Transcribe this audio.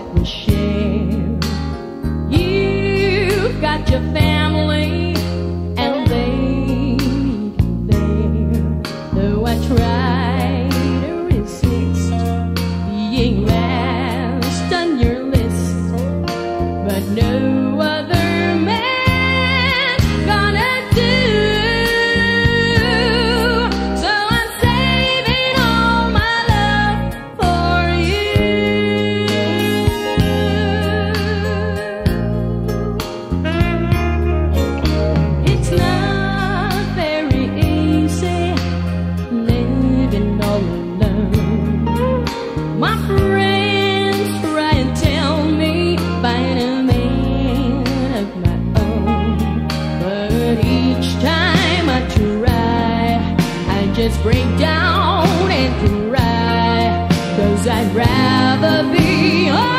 that we share. You've got your family, and they need you there. Though I try to resist being last on your list, but no other man gonna do. So I'm saving all my love for you. It's not very easy living all alone. My friends try and tell me find a man of my own, but each time I try, I just break down and cry, 'cause I'd rather be alone.